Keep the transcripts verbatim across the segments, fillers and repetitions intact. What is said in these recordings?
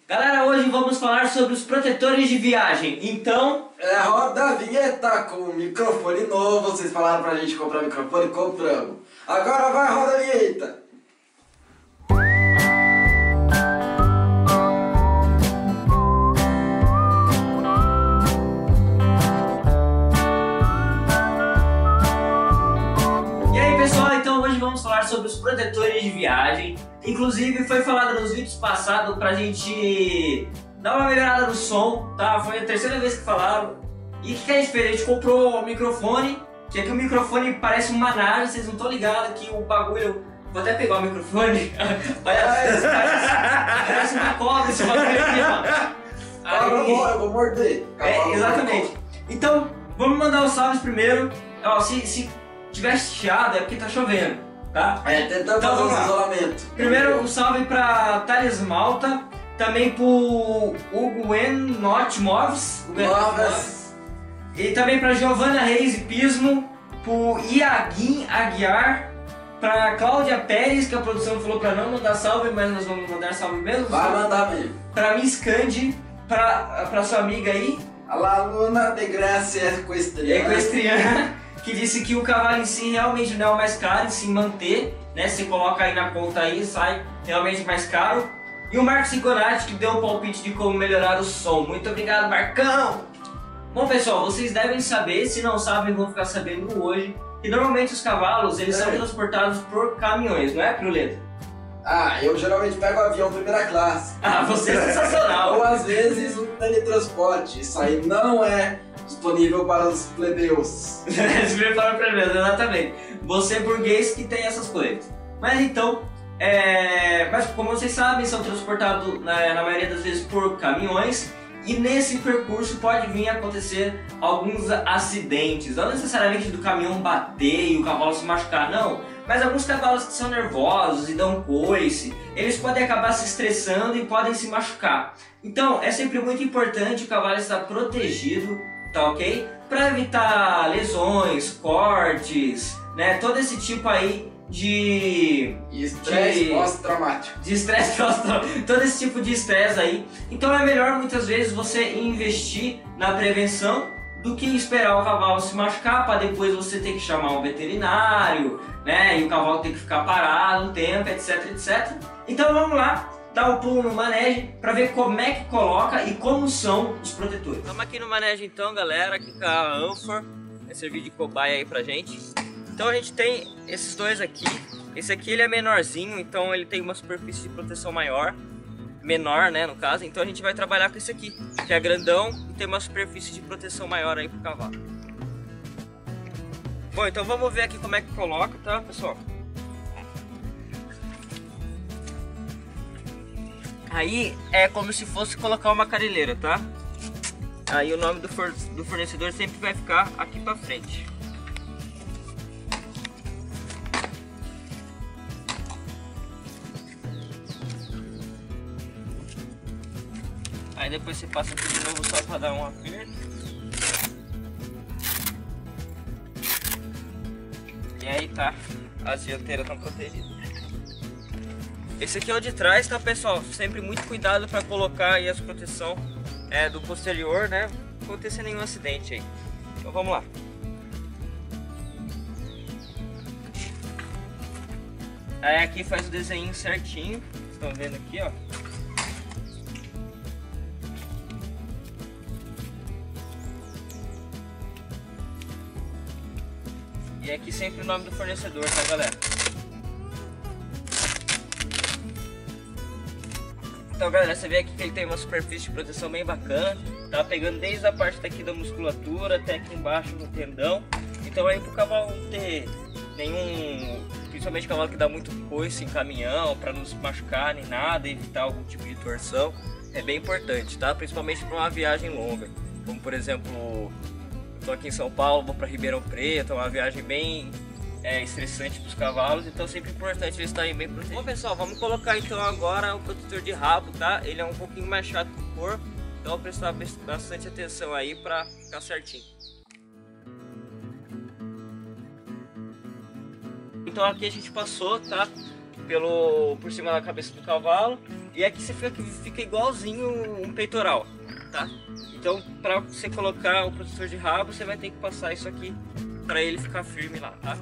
Galera, hoje vamos falar sobre os protetores de viagem, então... É, roda a vinheta com o microfone novo, vocês falaram pra gente comprar microfone, compramos. Agora vai, roda a vinheta! E aí pessoal, então hoje vamos falar sobre os protetores de viagem. Inclusive foi falado nos vídeos passados pra gente dar uma melhorada no som, tá? Foi a terceira vez que falaram. E o que, que a gente fez? A gente comprou o microfone, que aqui o microfone parece uma nave, vocês não estão ligados que o bagulho... Vou até pegar o microfone. Olha, parece, parece uma cobra esse bagulho aqui, mano. Aí... Eu, vou, eu vou morder. É, exatamente. Então, vamos mandar os salves primeiro. Ó, se, se tiver chiado é porque tá chovendo, tá? É, tentando então, fazer o isolamento. Primeiro, um salve pra Thales Malta, também pro Hugo N. Not Moves, Moves. E também pra Giovana Reis e Pismo, pro Iaguin Aguiar, pra Cláudia Pérez, que a produção falou pra não mandar salve, mas nós vamos mandar salve mesmo. Vai mandar mesmo. Pra Miss Candy, pra, pra sua amiga aí, a Luna de Graça Equestriana. Equestriana, que disse que o cavalo em si realmente não é o mais caro em se manter, né? Você coloca aí na conta aí, sai realmente mais caro. E o Marcos Siconati, que deu um palpite de como melhorar o som. Muito obrigado, Marcão! Bom pessoal, vocês devem saber, se não sabem vão ficar sabendo hoje, que normalmente os cavalos eles é. são transportados por caminhões, não é, Piruleta? Ah, eu geralmente pego avião primeira classe. Ah, você é sensacional! Ou às vezes um teletransporte, isso aí não é disponível para os plebeus. Disponível para os plebeus, exatamente. Você é burguês que tem essas coisas. Mas então, é... mas como vocês sabem, são transportados na, na maioria das vezes por caminhões. E nesse percurso pode vir a acontecer alguns acidentes, não necessariamente do caminhão bater e o cavalo se machucar, não. Mas alguns cavalos que são nervosos e dão coice, eles podem acabar se estressando e podem se machucar. Então é sempre muito importante o cavalo estar protegido, tá ok? Para evitar lesões, cortes, né? Todo esse tipo aí de estresse pós-traumático, de estresse pós-traumático, todo esse tipo de estresse aí. Então é melhor muitas vezes você investir na prevenção do que esperar o cavalo se machucar para depois você ter que chamar um veterinário, né? E o cavalo ter que ficar parado um tempo, etc, etcétera. Então vamos lá, dar um pulo no manejo para ver como é que coloca e como são os protetores. Estamos aqui no manejo então, galera, aqui com a Anfor, vai servir de cobaia aí pra gente. Então a gente tem esses dois aqui. Esse aqui ele é menorzinho, então ele tem uma superfície de proteção maior, menor, né, no caso. Então a gente vai trabalhar com esse aqui, que é grandão e tem uma superfície de proteção maior aí pro cavalo. Bom, então vamos ver aqui como é que coloca, tá, pessoal? Aí é como se fosse colocar uma careleira, tá? Aí o nome do, for do fornecedor sempre vai ficar aqui pra frente. Aí depois você passa aqui de novo só para dar um aperto. E aí tá, as dianteiras estão protegidas. Esse aqui é o de trás, tá pessoal? Sempre muito cuidado para colocar aí as proteção é, do posterior, né? Não acontecer nenhum acidente aí. Então vamos lá. Aí aqui faz o desenho certinho, vocês estão vendo aqui, ó. E aqui sempre o nome do fornecedor, tá, galera? Então, galera, você vê aqui que ele tem uma superfície de proteção bem bacana. Tá pegando desde a parte daqui da musculatura até aqui embaixo no tendão. Então aí pro cavalo não ter nenhum... Principalmente cavalo que dá muito coice em caminhão, para não se machucar nem nada, evitar algum tipo de torção. É bem importante, tá? Principalmente para uma viagem longa. Como, por exemplo... Estou aqui em São Paulo, vou para Ribeirão Preto, é uma viagem bem é, estressante para os cavalos, então é sempre importante eles estarem bem protegidos. Bom pessoal, vamos colocar então agora o protetor de rabo, tá? Ele é um pouquinho mais chato que o corpo, então vou prestar bastante atenção aí para ficar certinho. Então aqui a gente passou, tá? Pelo, por cima da cabeça do cavalo E aqui você fica, fica igualzinho um peitoral, tá? Então, para você colocar o protetor de rabo, você vai ter que passar isso aqui para ele ficar firme lá, tá?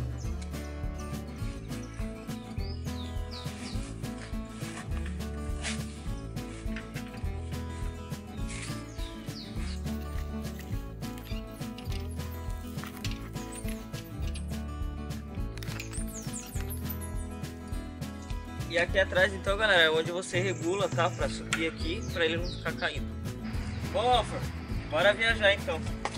E aqui atrás, então, galera, é onde você regula, tá? Pra subir aqui, pra ele não ficar caindo. Bom, Alfa, bora viajar então.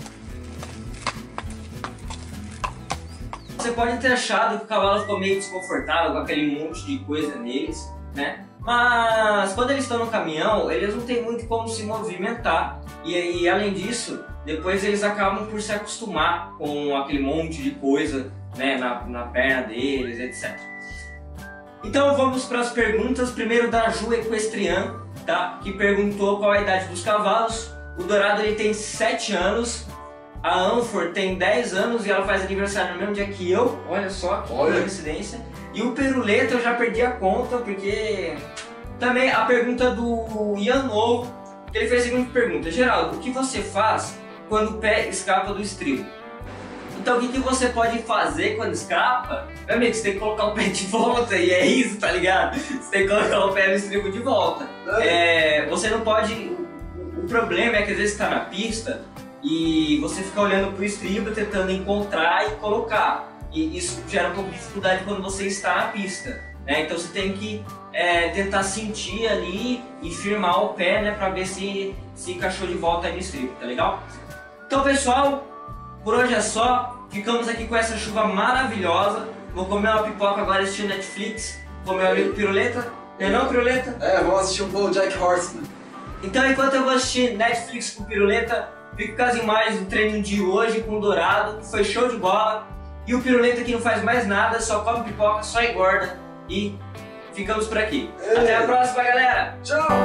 Você pode ter achado que o cavalo ficou meio desconfortável com aquele monte de coisa neles, né? Mas quando eles estão no caminhão, eles não tem muito como se movimentar. E, e além disso, depois eles acabam por se acostumar com aquele monte de coisa, né, na, na perna deles, etcétera. Então vamos para as perguntas, primeiro da Ju Equestrian, tá? Que perguntou qual a idade dos cavalos. O Dourado ele tem sete anos, a Anfor tem dez anos e ela faz aniversário no mesmo dia que eu, olha só que Olha. coincidência. E o Piruleta eu já perdi a conta, porque também a pergunta do Ian Novo, ele fez a seguinte pergunta: Geraldo, o que você faz quando o pé escapa do estribo? Então o que, que você pode fazer quando escapa? Meu amigo, você tem que colocar o pé de volta e é isso, tá ligado? Você tem que colocar o pé no estribo de volta. É, você não pode... O, o problema é que às vezes você tá na pista e você fica olhando pro estribo, tentando encontrar e colocar. E isso gera um pouco de dificuldade quando você está na pista, né? Então você tem que é, tentar sentir ali e firmar o pé, né? Pra ver se, se encaixou de volta aí no estribo, tá legal? Então, pessoal, por hoje é só. Ficamos aqui com essa chuva maravilhosa. Vou comer uma pipoca agora assistindo Netflix com meu amigo Piruleta. Não é não, Piruleta? É, vamos assistir um pouco Jack Horseman. Então, enquanto eu vou assistir Netflix com Piruleta, fico com as imagens do treino de hoje com o Dourado, que foi show de bola. E o Piruleta que não faz mais nada, só come pipoca, só engorda. E ficamos por aqui. Ei. Até a próxima, galera! Tchau!